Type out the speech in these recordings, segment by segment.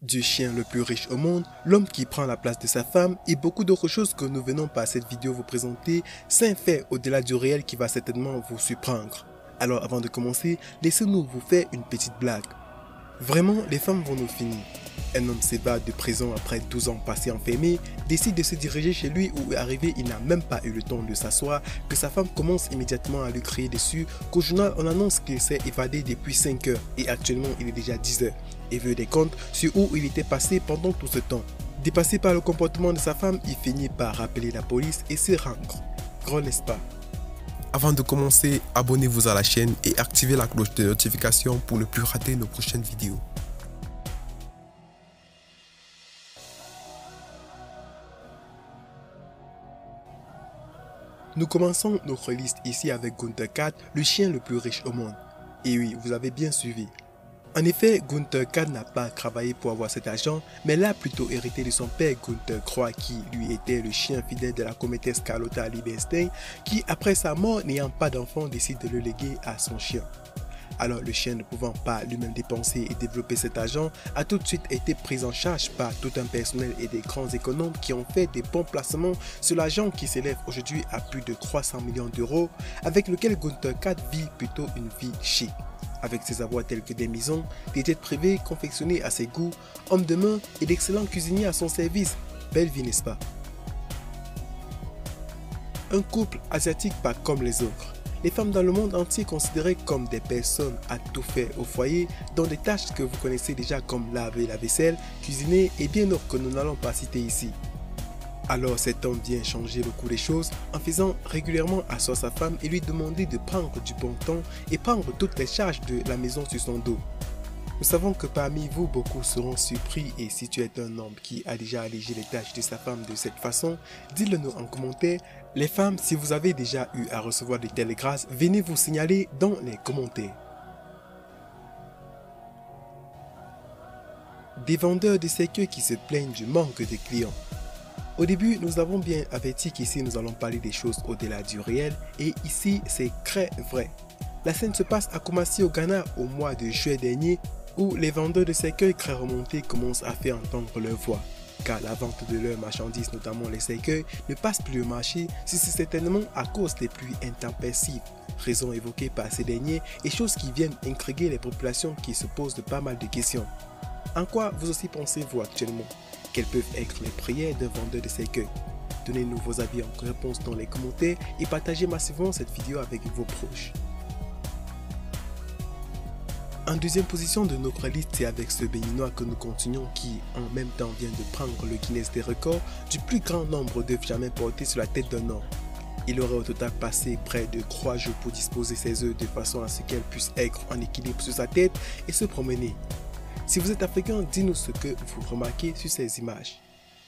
Du chien le plus riche au monde, l'homme qui prend la place de sa femme et beaucoup d'autres choses que nous venons par cette vidéo vous présenter, c'est un fait au-delà du réel qui va certainement vous surprendre. Alors avant de commencer, laissez-nous vous faire une petite blague. Vraiment, les femmes vont nous finir. Un homme s'évade de prison après 12 ans passés enfermé, décide de se diriger chez lui où arrivé il n'a même pas eu le temps de s'asseoir, que sa femme commence immédiatement à lui crier dessus, qu'au journal on annonce qu'il s'est évadé depuis 5 heures et actuellement il est déjà 10 heures et veut des comptes sur où il était passé pendant tout ce temps. Dépassé par le comportement de sa femme, il finit par appeler la police et se rendre. Grand n'est-ce pas? Avant de commencer, abonnez-vous à la chaîne et activez la cloche de notification pour ne plus rater nos prochaines vidéos. Nous commençons notre liste ici avec Gunther Kat, le chien le plus riche au monde. Et oui, vous avez bien suivi. En effet, Gunther Kat n'a pas travaillé pour avoir cet argent, mais l'a plutôt hérité de son père Gunther Croix qui lui était le chien fidèle de la comtesse Carlotta Liebenstein, qui après sa mort n'ayant pas d'enfant décide de le léguer à son chien. Alors le chien ne pouvant pas lui-même dépenser et développer cet argent a tout de suite été pris en charge par tout un personnel et des grands économes qui ont fait des bons placements sur l'argent qui s'élève aujourd'hui à plus de 300 millions d'euros, avec lequel Gunther Kat vit plutôt une vie chic. Avec ses avoirs tels que des maisons, des jets privés confectionnés à ses goûts, hommes de main et d'excellents cuisiniers à son service. Belle vie, n'est-ce pas? Un couple asiatique pas comme les autres. Les femmes dans le monde entier considérées comme des personnes à tout faire au foyer, dans des tâches que vous connaissez déjà comme laver la vaisselle, cuisiner et bien d'autres que nous n'allons pas citer ici. Alors cet homme vient changer le cours des choses en faisant régulièrement asseoir sa femme et lui demander de prendre du bon temps et prendre toutes les charges de la maison sur son dos. Nous savons que parmi vous, beaucoup seront surpris et si tu es un homme qui a déjà allégé les tâches de sa femme de cette façon, dites-le nous en commentaire. Les femmes, si vous avez déjà eu à recevoir de telles grâces, venez vous signaler dans les commentaires. Des vendeurs de cercueils qui se plaignent du manque de clients. Au début, nous avons bien averti qu'ici nous allons parler des choses au-delà du réel et ici c'est très vrai. La scène se passe à Kumasi au Ghana au mois de juillet dernier où les vendeurs de cercueils très remontés commencent à faire entendre leur voix. Car la vente de leurs marchandises, notamment les cercueils, ne passe plus au marché si c'est certainement à cause des pluies intempestives, raison évoquée par ces derniers et choses qui viennent intriguer les populations qui se posent de pas mal de questions. En quoi vous aussi pensez-vous actuellement? Quelles peuvent être les prières d'un vendeur de cercueils? Donnez-nous vos avis en réponse dans les commentaires et partagez massivement cette vidéo avec vos proches. En deuxième position de notre liste, c'est avec ce béninois que nous continuons qui en même temps vient de prendre le Guinness des records du plus grand nombre d'œufs jamais portés sur la tête d'un homme. Il aurait au total passé près de 3 jours pour disposer ses œufs de façon à ce qu'elles puissent être en équilibre sur sa tête et se promener. Si vous êtes africain, dites-nous ce que vous remarquez sur ces images.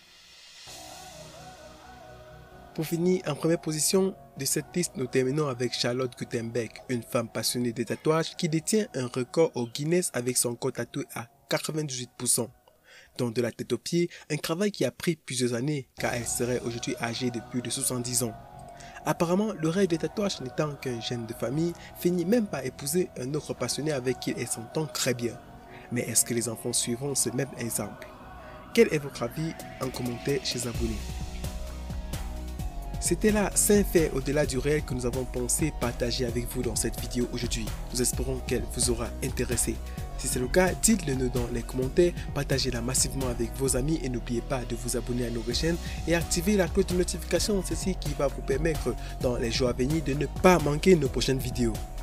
Pour finir, en première position de cette liste, nous terminons avec Charlotte Gutenberg, une femme passionnée des tatouages qui détient un record au Guinness avec son corps tatoué à 98%. Donc de la tête aux pieds, un travail qui a pris plusieurs années car elle serait aujourd'hui âgée de plus de 70 ans. Apparemment, le rêve des tatouages n'étant qu'un gène de famille, finit même par épouser un autre passionné avec qui elle s'entend très bien. Mais est-ce que les enfants suivront ce même exemple? Quel est votre avis en commentaire chez abonnés? C'était là 5 faits au-delà du réel que nous avons pensé partager avec vous dans cette vidéo aujourd'hui. Nous espérons qu'elle vous aura intéressé. Si c'est le cas, dites-le nous dans les commentaires, partagez-la massivement avec vos amis et n'oubliez pas de vous abonner à notre chaîne et activer la cloche de notification, ceci qui va vous permettre dans les jours à venir de ne pas manquer nos prochaines vidéos.